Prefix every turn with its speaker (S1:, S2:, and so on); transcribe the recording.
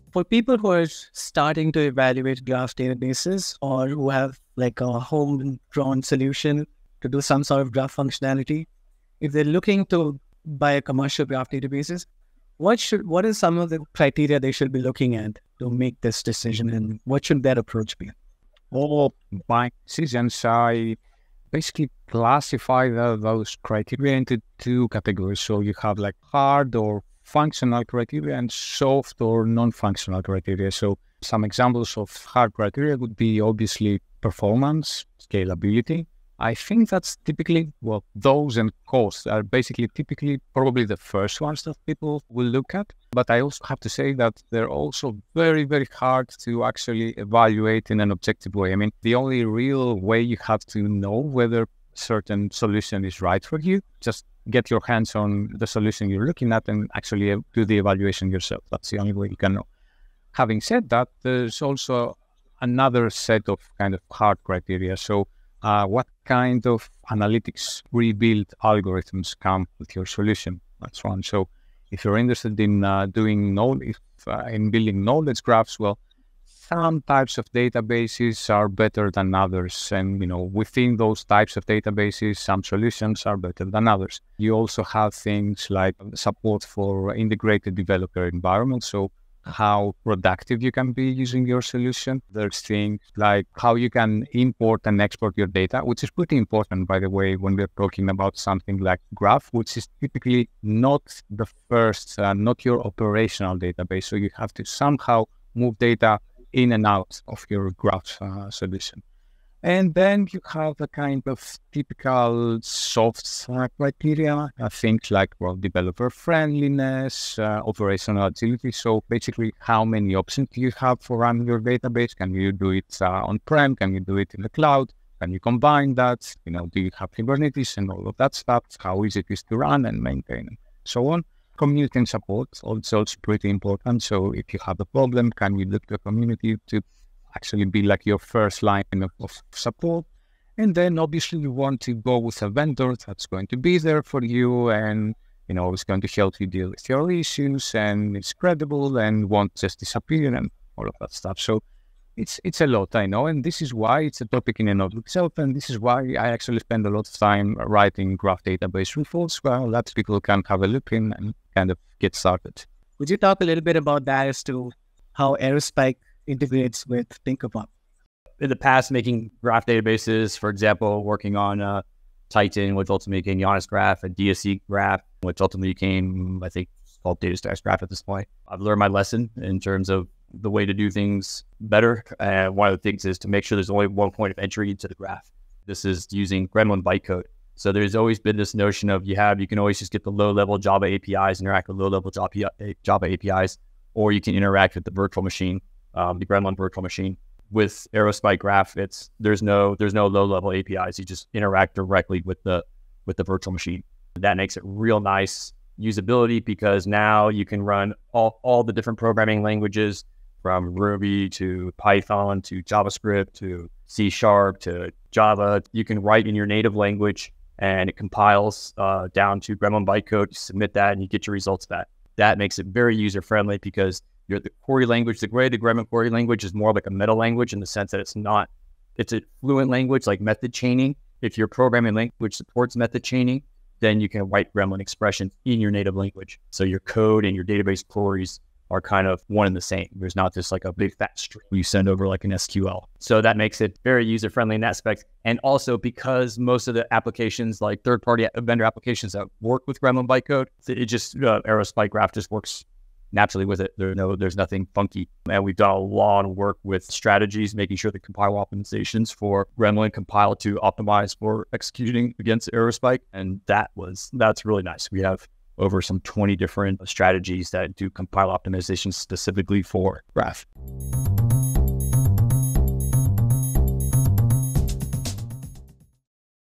S1: For people who are starting to evaluate graph databases or who have like a homegrown solution to do some sort of graph functionality, if they're looking to buy a commercial graph databases, what is some of the criteria they should be looking at to make this decision, and what should their approach be?
S2: All buying decisions, I basically classify those criteria into two categories. So you have like hard or functional criteria and soft or non-functional criteria. So some examples of hard criteria would be obviously performance, scalability. I think that's typically, well, those and cost are basically typically probably the first ones that people will look at. But I also have to say that they're also very, very hard to actually evaluate in an objective way. I mean, the only real way you have to know whether certain solution is right for you, just get your hands on the solution you're looking at and actually do the evaluation yourself. That's the only way you can know. Having said that, there's also another set of kind of hard criteria. So what kind of analytics rebuilt algorithms come with your solution? That's one. So if you're interested in in building knowledge graphs, well, some types of databases are better than others. And, within those types of databases, some solutions are better than others. You also have things like support for integrated developer environments. So how productive you can be using your solution. There's things like how you can import and export your data, which is pretty important, by the way, when we're talking about something like graph, which is typically not the first, not your operational database. So you have to somehow move data in and out of your graph solution. And then you have the kind of typical soft criteria, things like, well, developer friendliness, operational agility. So basically, how many options do you have for running your database? Can you do it on-prem? Can you do it in the cloud? Can you combine that? Do you have Kubernetes and all of that stuff? How easy it is to run and maintain and so on. Community and support also is pretty important. So if you have a problem, can you look to a community to actually be like your first line of support? And then obviously you want to go with a vendor that's going to be there for you and, is going to help you deal with your issues and it's credible and won't just disappear and all of that stuff. So it's a lot, I know, and this is why it's a topic in and of itself, and this is why I actually spend a lot of time writing graph database reports, well, that people can have a look in and kind of get started.
S1: Would you talk a little bit about that as to how Aerospike integrates with Tinkerpop?
S3: In the past, making graph databases, for example, working on Titan, which ultimately became Giannis Graph, and DSC Graph, which ultimately became, I think, called DataStax Graph at this point. I've learned my lesson in terms of the way to do things better. And one of the things is to make sure there's only one point of entry into the graph. This is using Gremlin bytecode. So there's always been this notion of you can always just get the low-level Java APIs, interact with low-level Java APIs, or you can interact with the virtual machine, the Gremlin virtual machine. With Aerospike Graph, there's no low-level APIs. You just interact directly with the virtual machine. That makes it real nice usability because now you can run all the different programming languages from Ruby to Python to JavaScript to C# to Java. You can write in your native language and it compiles down to Gremlin bytecode. You submit that and you get your results back. That makes it very user-friendly because the query language, the Gremlin query language is more like a meta language in the sense that it's a fluent language like method chaining. If your programming language supports method chaining, then you can write Gremlin expressions in your native language. So your code and your database queries are kind of one and the same. There's not just like a big fat string you send over like an SQL. So that makes it very user-friendly in that aspect. And also because most of the applications, like third-party vendor applications that work with Gremlin bytecode, it just, Aerospike Graph just works naturally with it. There's nothing funky. And we've done a lot of work with strategies, making sure the compile optimizations for Gremlin compile to optimize for executing against Aerospike. And that's really nice. We have over some 20 different strategies that do compile optimization specifically for Graph.